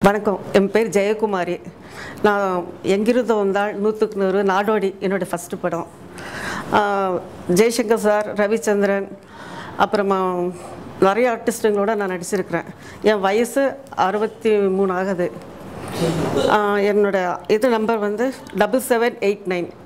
வணக்கம் என் பேர் ஜெயக்குமாரி நான் எங்கிருந்து வந்தால் 100க்கு 100 நாடோடி என்னோட ஃபர்ஸ்ட் படம் ஜெய்சங்கர் சார் ரவிச்சந்திரன் அப்புறமா நிறைய ஆர்டிஸ்ட்டுங்களோட நான் நடிச்சிருக்கிறேன் என் வயசு 63 ஆகுது என்னோட இது நம்பர் வந்து 7789